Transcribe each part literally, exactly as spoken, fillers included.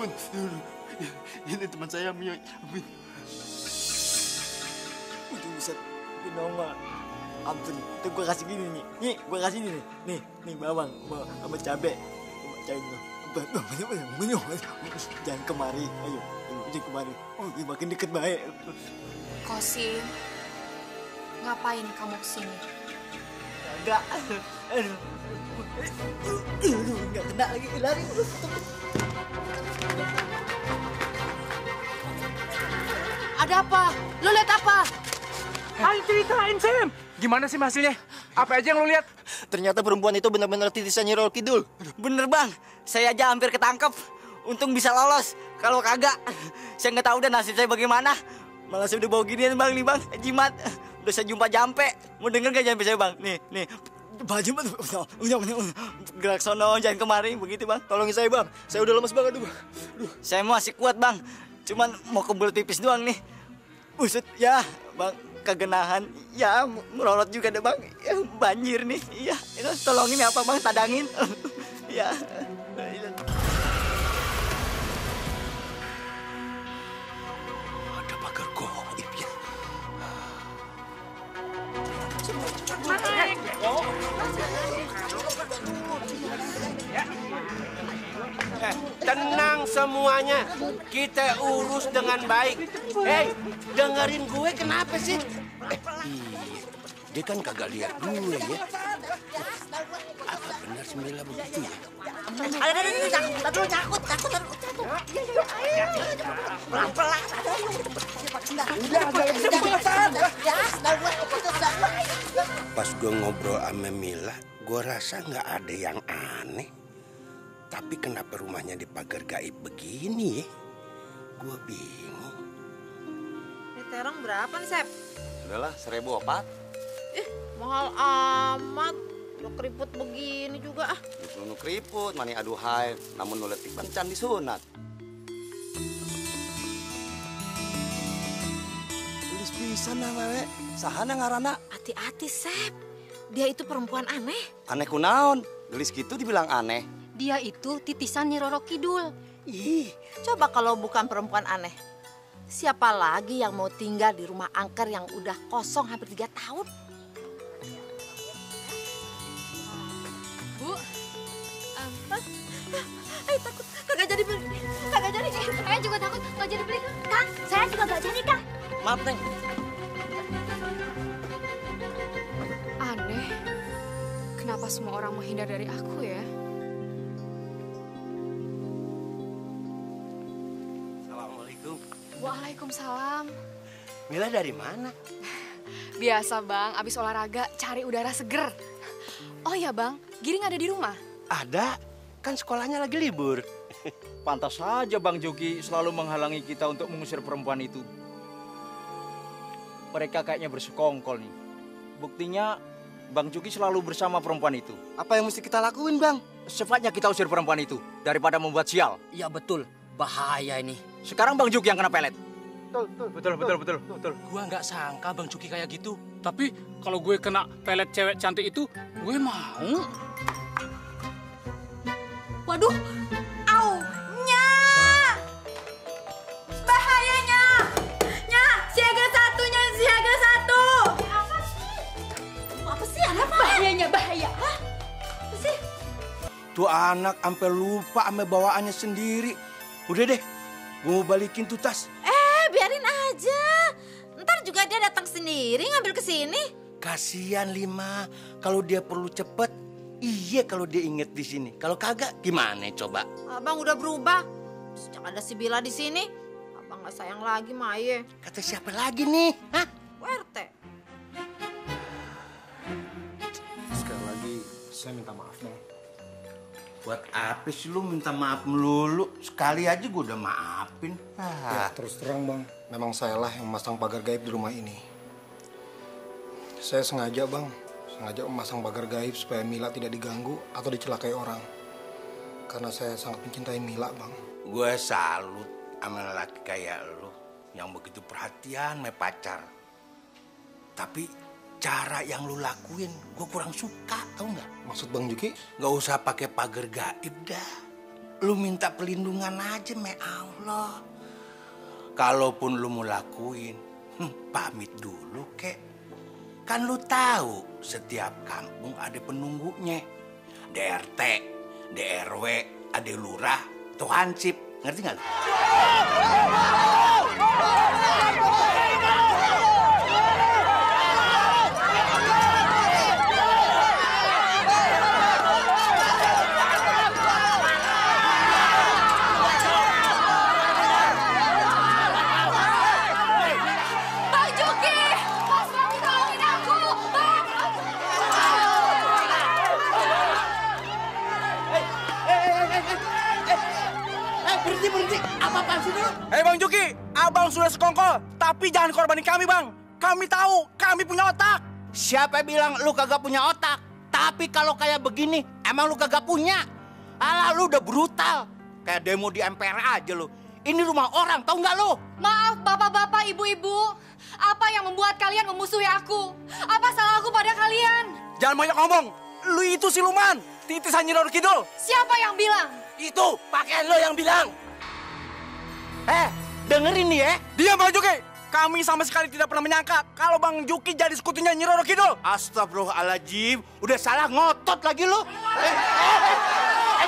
ampun. Ini teman saya, Mio. Ampun. Udah bisa dinongol. Ampun, tuh gue kasih gini nih. Nih, gue kasih ini nih. Nih, nih bawang, bawang sama cabe. Cabe tuh. Jangan kemari. Ayo, jangan kemari. Oh, makin deket baik. Kosim, ngapain kamu kesini? Enggak. Aduh. Aduh, enggak kena lagi. Lari. Ada apa? Lu lihat apa? Ayo ceritain, Sam. Gimana sih hasilnya? Apa aja yang lu lihat? Ternyata perempuan itu benar-benar titisan Nyi Roro Kidul. Bener, Bang. Saya aja hampir ketangkep. Untung bisa lolos. Kalau kagak, saya nggak tahu udah nasib saya bagaimana. Malah saya udah bawa ginian, Bang, nih, Bang. Jimat. Udah saya jumpa jampe. Mau denger gak jampe saya, Bang? Nih, nih. Baju Jimat. Gerak sono, jangan kemari. Begitu, Bang. Tolongin saya, Bang. Saya udah lemes banget, Bang. Aduh. Saya masih kuat, Bang. Cuman mau kebul tipis doang nih. Buset, ya, Bang. Kegenahan. Ya, merorot juga deh, Bang. Ya, banjir nih. Iya, tolongin ya apa, Bang? Tadangin. Ya. Ada pagar goib ya. Eh, tenang semuanya. Kita urus dengan baik. Hei, dengerin gue kenapa sih? Eh, iya. Dia kan kagak lihat gue ya. Apa benar si Mila begitu ya? Ayo, ayo, ayo, takut, takut, takut, takut, takut, takut. Ayo, pelan-pelan. Udah, Pas gue ngobrol sama Mila, gue rasa nggak ada yang aneh. Tapi kenapa rumahnya di pagar gaib begini ya? Gue bingung. Ini terong berapa nih, Sep? Udahlah, seribu opat. Ih, mahal amat. Udah keriput begini juga ah. Disuruh keriput, mani aduhai. Namun nuletik bencan disunat. Tulis pisan lah, wewe. Sahana ngarana. Hati-hati, Sep. Dia itu perempuan aneh. Aneh kunaon? Nulis gitu dibilang aneh. Dia itu titisan Nyi Roro Kidul. Ih, coba kalau bukan perempuan aneh. Siapa lagi yang mau tinggal di rumah angker yang udah kosong hampir tiga tahun? Bu, um, Ayo takut, kagak jadi beli, kagak jadi. saya juga takut nggak jadi beli. Kang, saya juga nggak jadi, Kang. Maaf, Neng. Aneh, kenapa semua orang menghindar dari aku ya? Assalamualaikum. Waalaikumsalam. Mila dari mana? Biasa, Bang, abis olahraga cari udara seger. Oh ya, Bang, Giring ada di rumah? Ada, kan sekolahnya lagi libur. Pantas saja Bang Jogi selalu menghalangi kita untuk mengusir perempuan itu. Mereka kayaknya bersekongkol nih. Buktinya Bang Jogi selalu bersama perempuan itu. Apa yang mesti kita lakuin, Bang? Secepatnya kita usir perempuan itu daripada membuat sial. Iya, betul. Bahaya ini. Sekarang Bang Jogi yang kena pelet. Betul, betul, Betul, betul, betul, betul. Gua nggak sangka Bang Juki kayak gitu. Tapi kalau gue kena pelet cewek cantik itu, gue mau. Waduh, au, nya, bahayanya, nya, siaga satunya, siaga satu. Apa sih? Apa sih? Ada apa? Bahayanya, bahaya. Hah? Apa sih? Tuh anak sampai lupa sama bawaannya sendiri. Udah deh, gue mau balikin tuh tas. Eh, biarin aja. Ntar juga dia datang sendiri ngambil ke sini. Kasihan Lima, kalau dia perlu cepet, iya kalau dia inget di sini. Kalau kagak, gimana coba? Abang udah berubah. Sejak ada si Bila di sini, abang nggak sayang lagi Maye. Kata siapa lagi nih? Hah? W R T. Sekali lagi, saya minta maaf, Neng. Buat apa sih lu minta maaf melulu? Sekali aja gue udah maafin. Ya, Ah. terus terang bang, memang sayalah yang memasang pagar gaib di rumah ini. Saya sengaja bang, sengaja memasang pagar gaib supaya Mila tidak diganggu atau dicelakai orang. Karena saya sangat mencintai Mila bang. Gue salut sama lelaki kayak lu yang begitu perhatian sama pacar. Tapi cara yang lu lakuin gue kurang suka, tau nggak? Maksud bang Juki? Nggak usah pakai pagar gaib dah. lu minta perlindungan aja me Allah. Kalaupun lu mau lakuin, hmm, pamit dulu kek. Kan lu tahu setiap kampung ada penunggunya. D R T, D R W, ada lurah, tuh hansip. Ngerti nggak lu? Hei Bang Juki, abang sudah sekongkol, tapi jangan korbanin kami bang. Kami tahu, kami punya otak. Siapa bilang lu kagak punya otak? Tapi kalau kayak begini, emang lu kagak punya? Alah, lu udah brutal. Kayak demo di M P R aja lu. Ini rumah orang, tau nggak lu? Maaf bapak-bapak, ibu-ibu. Apa yang membuat kalian memusuhi aku? Apa salah aku pada kalian? Jangan banyak ngomong. Lu itu siluman, titisan Nyi Roro Kidul. Siapa yang bilang? Itu, pakaian lo yang bilang. Eh, dengerin nih ya. Diam Bang Juki. Kami sama sekali tidak pernah menyangka kalau Bang Juki jadi sekutunya Nyi Roro Kidul. Astagfirullahaladzim, udah salah ngotot lagi lo. Eh, eh, eh, eh,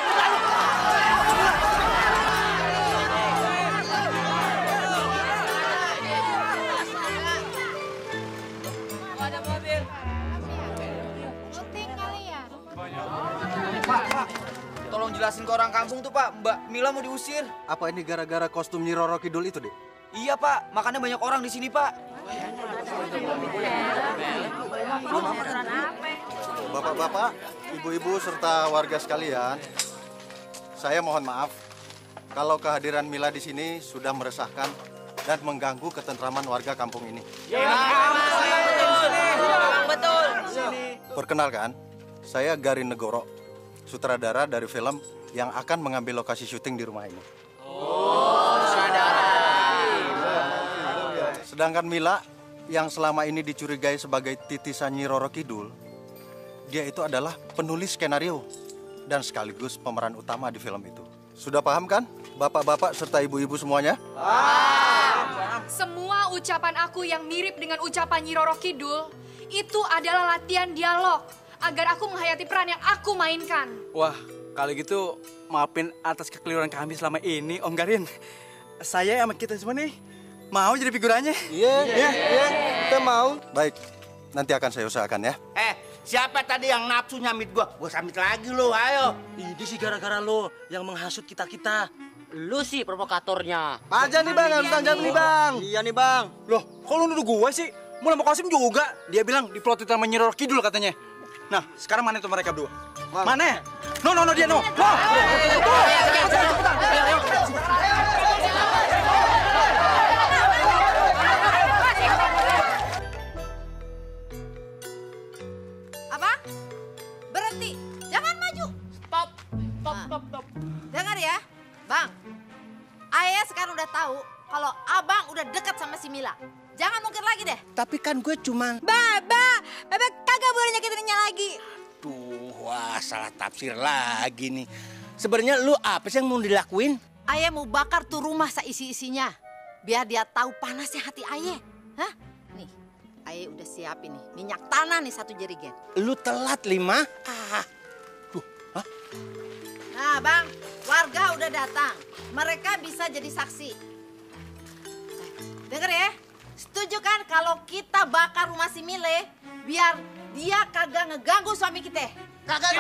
Ada mobil. Syuting kali ya? Pak, Pak. Tolong jelasin ke orang kampung tuh Pak, Mbak Mila mau diusir. Apa ini gara-gara kostum Nyi Roro Kidul itu, Dek? Iya Pak, makanya banyak orang di sini Pak. Bapak-bapak, ibu-ibu serta warga sekalian, saya mohon maaf kalau kehadiran Mila di sini sudah meresahkan dan mengganggu ketentraman warga kampung ini. Betul. Perkenalkan, saya Garin Negoro, sutradara dari film yang akan mengambil lokasi syuting di rumah ini. Oh, sutradara. Sedangkan Mila yang selama ini dicurigai sebagai titisan Nyi Roro Kidul, dia itu adalah penulis skenario dan sekaligus pemeran utama di film itu. Sudah paham kan, bapak-bapak serta ibu-ibu semuanya? Semua ucapan aku yang mirip dengan ucapan Nyi Roro Kidul itu adalah latihan dialog agar aku menghayati peran yang aku mainkan. Wah, kalau gitu maafin atas kekeliruan kami selama ini, Om Garin. Saya sama kita semua nih mau jadi figurannya. Iya, iya, iya, kita mau. Baik, nanti akan saya usahakan ya. Eh, siapa tadi yang nafsu nyamit gua? Gua samit lagi lo, ayo. Ini sih gara-gara lo yang menghasut kita-kita. Lu sih provokatornya. Aja nih bang, harus tanggung jawab nih bang. Iya nih Bang. Loh, kok lu nuduh gue sih? Mulai mau Qasim juga. Dia bilang diplotin sama Nyi Roro Kidul katanya. Nah, sekarang mana itu mereka berdua? Mana? No, no, no, dia no. No. Apa? Berhenti. Jangan maju. Stop, stop, stop, stop. Dengar ya, Bang. Ayah sekarang udah tahu kalau Abang udah dekat sama si Mila. Jangan mungkin lagi deh. Tapi kan gue cuma... Baba, Baba kagak boleh nyakitin Nya lagi. Tuh, wah salah tafsir lagi nih. Sebenarnya lu apa sih yang mau dilakuin? Ayah mau bakar tuh rumah seisi-isinya. Biar dia tahu panasnya hati Ayah. Hah? Nih, Ayah udah siapin nih. Minyak tanah nih satu jerigen. Lu telat, Lima. Ah. Duh, hah? Nah, Bang, warga udah datang. Mereka bisa jadi saksi. Dengar ya, setuju kan kalau kita bakar rumah si Mile biar dia kagak ngeganggu suami kita? Kakak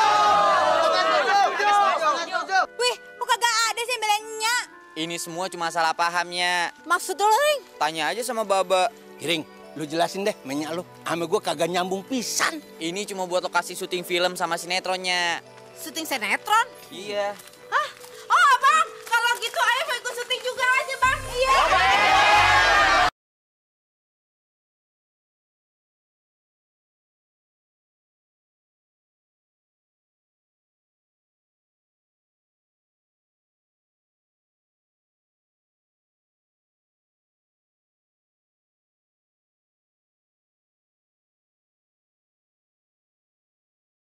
Wih, kok kagak ada sih Milenya? Ini semua cuma salah pahamnya. Maksud lo, Ring? Tanya aja sama Baba. Giring, lu jelasin deh, minyak lu. Sama gue kagak nyambung pisan. Ini cuma buat lokasi syuting film sama sinetronnya. Syuting sinetron? Iya.